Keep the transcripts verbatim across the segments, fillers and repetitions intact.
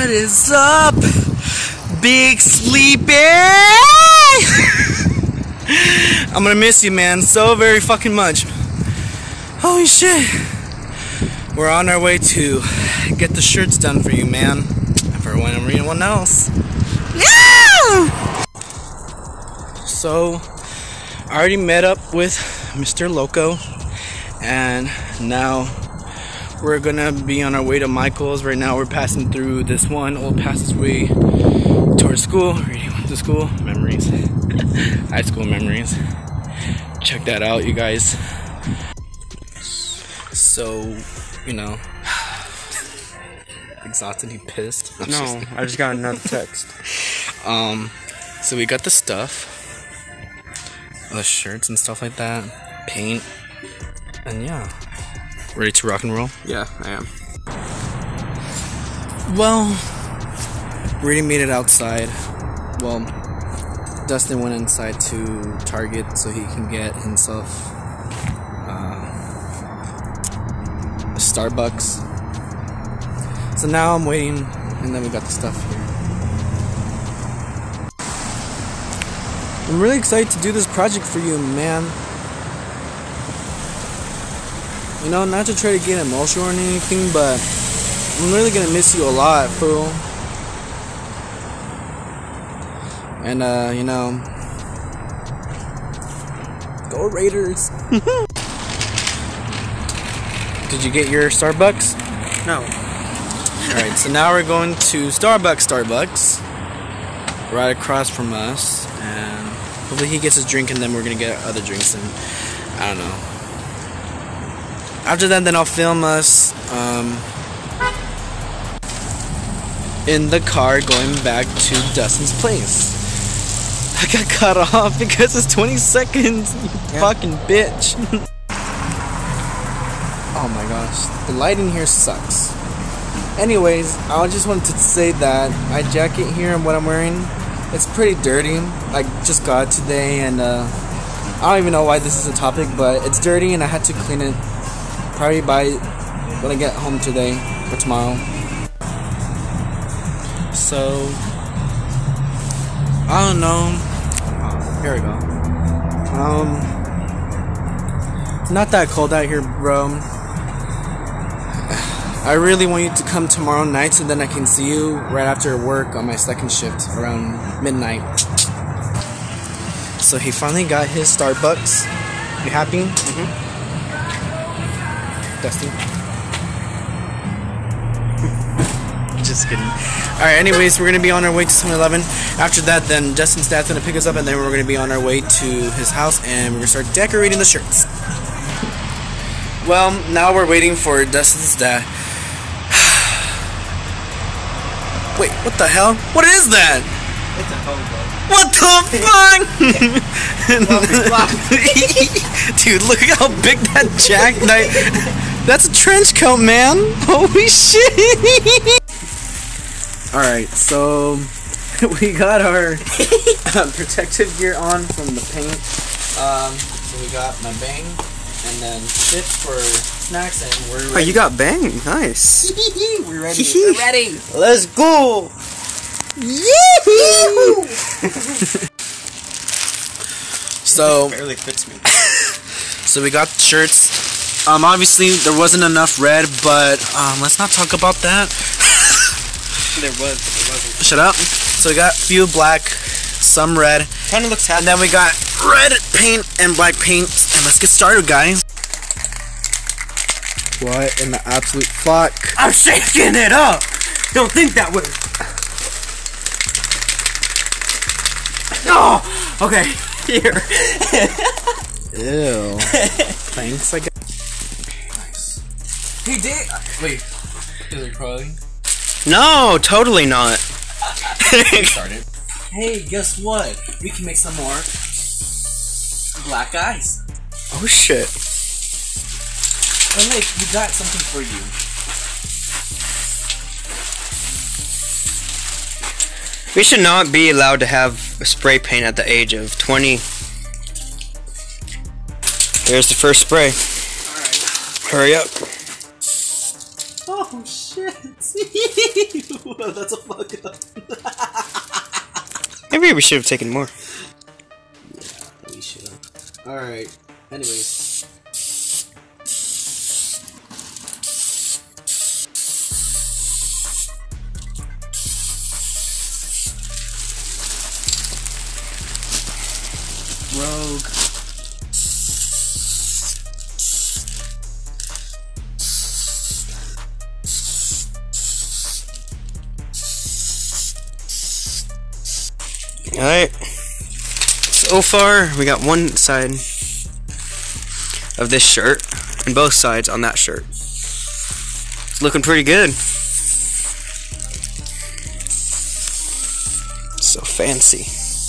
What is up, Big Sleepy? I'm gonna miss you, man, so very fucking much. Holy shit. We're on our way to get the shirts done for you, man. And for anyone else. Yeah! So, I already met up with Mister Loco. And now we're gonna be on our way to Michael's. Right now we're passing through this one old passageway towards school. Reading to school. Memories. High school memories. Check that out, you guys. So, you know, exhausted, he pissed. I'm no, just I just got another text. Um, so we got the stuff, the shirts and stuff like that, paint, and yeah, ready to rock and roll. Yeah, I am. Well, we already made it outside. Well, Dustin went inside to Target so he can get himself a Starbucks. So now I'm waiting, and then we got the stuff here. I'm really excited to do this project for you, man. You know, not to try to get emotional or anything, but I'm really gonna miss you a lot, fool. And uh, you know, go Raiders. Did you get your Starbucks? No. Alright, so now we're going to Starbucks Starbucks right across from us, and hopefully he gets his drink and then we're gonna get other drinks, and I don't know. After that, then I'll film us um, in the car going back to Dustin's place. I got cut off because it's twenty seconds, you yeah. fucking bitch. Oh my gosh, the lighting here sucks. Anyways, I just wanted to say that my jacket here and what I'm wearing, it's pretty dirty. I just got it today, and uh, I don't even know why this is a topic, but it's dirty and I had to clean it probably by when I get home today or tomorrow. So, I don't know. Oh, here we go. Um, it's not that cold out here, bro. I really want you to come tomorrow night so then I can see you right after work on my second shift around midnight. So he finally got his Starbucks. You happy? Mm-hmm. Dusty? Just kidding. Alright, anyways, we're going to be on our way to seven eleven. After that, then Justin's dad's going to pick us up, and then we're going to be on our way to his house, and we're going to start decorating the shirts. Well, now we're waiting for Dustin's dad. Wait, what the hell? What is that? It's a hobo. What the fuck? Dude, look how big that jackknife. That's a trench coat, man. Holy shit. Alright, so we got our uh, protective gear on from the paint. Um, so we got my Bang, and then chips for snacks, and we're ready. Oh, you got Bang. Nice. We're ready. We're ready. Let's go. Yee-hoo! So barely fits me. So we got shirts. Um, obviously there wasn't enough red, but um, let's not talk about that. There was, but there wasn't. Shut up. So we got a few black, some red. Kind of looks happy. And then we got red paint and black paint. And let's get started, guys. What in the absolute fuck? I'm shaking it up. Don't think that way. Oh, okay. Here. Ew. Thanks, I guess. Nice. Hey, Dave. Wait. Is it crawling? No, totally not. Started. Hey, guess what? We can make some more black eyes. Oh shit. And like, we got something for you. We should not be allowed to have spray paint at the age of twenty. There's the first spray. Alright. Hurry up. Oh shit! That's a fuck up. Maybe we should have taken more. Yeah, we should have. Alright, anyways. Rogue. Alright. So far, we got one side of this shirt and both sides on that shirt. It's looking pretty good. So fancy.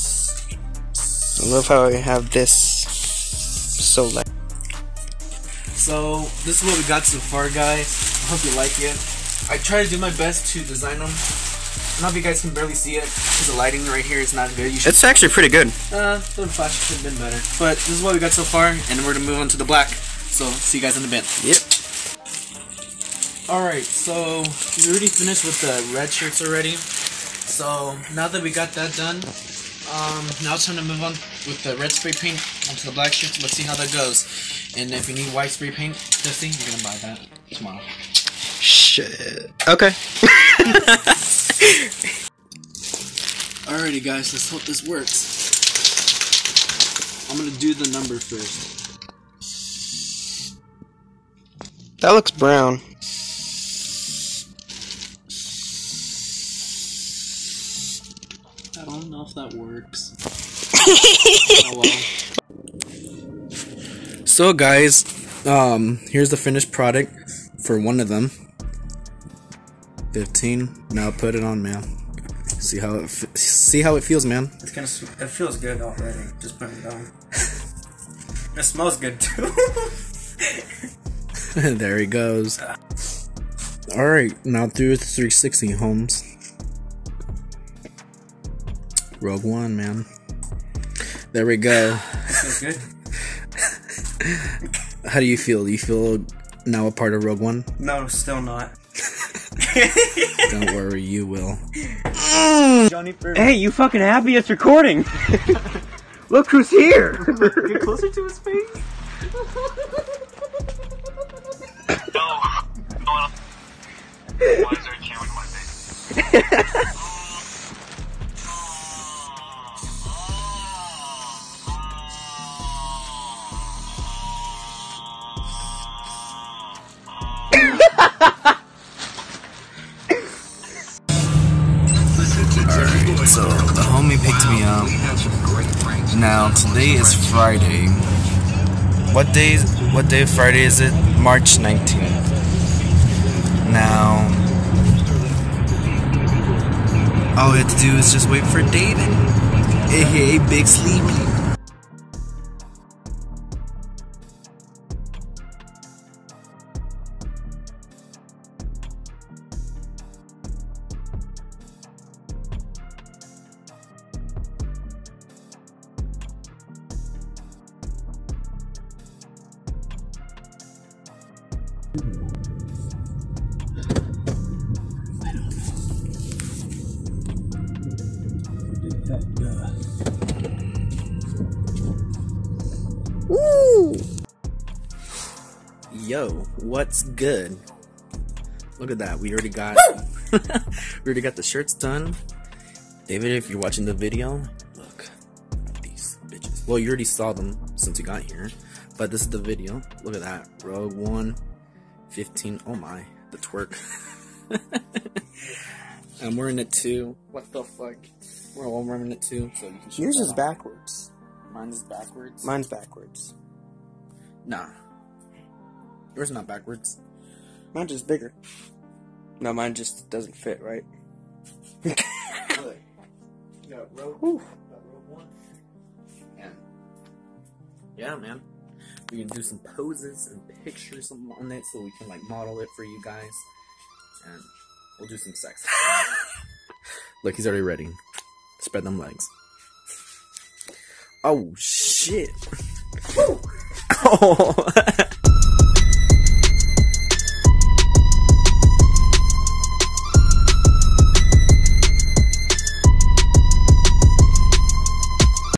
I love how I have this so light. So, this is what we got so far, guys. I hope you like it. I try to do my best to design them. I don't know if you guys can barely see it because the lighting right here is not good. You should It's actually pretty good. Uh, the flash could have been better. But this is what we got so far, and we're gonna move on to the black. So, see you guys in a bit. Yep. Alright, so we already finished with the red shirts already. So, now that we got that done, um, now it's time to move on with the red spray paint onto the black shirts. Let's see how that goes. And if you need white spray paint, Jesse, you're gonna buy that tomorrow. Shit. Okay. Alrighty guys, let's hope this works. I'm gonna do the number first. That looks brown. I don't know if that works. Oh well. So guys, um, here's the finished product for one of them. fifteen. Now put it on, man. See how it f see how it feels, man. It's kind of it feels good already. Just put it on. It smells good too. There he goes. All right, now through three sixty homes. Rogue One, man. There we go. Feels good. How do you feel? Do you feel now a part of Rogue One? No, still not. Don't worry, you will. Hey, you fucking happy it's recording? Look who's here! Get closer to his face. No. Why is there a camera in my face? Alright, so the homie picked me up. Now today is Friday. What day is, what day of Friday is it? March nineteenth. Now all we have to do is just wait for David, aka Big Sleepy. Woo! Yo, what's good? Look at that. We already got we already got the shirts done. David, if you're watching the video, look at these bitches. Well, you already saw them since you got here, but this is the video. Look at that. Rogue One fifteen. Oh my, the twerk. I'm wearing it too. What the fuck? We're all wearing it too, so you can show Yours that is off. backwards. Mine's backwards. Mine's backwards. Nah. Yours not backwards. Mine's just bigger. No, mine just doesn't fit right. Look. You got Rogue, got Rogue One. And yeah, man. We can do some poses and pictures on it so we can like model it for you guys. And we'll do some sex. Look, he's already ready. Spread them legs. Oh shit. Oh.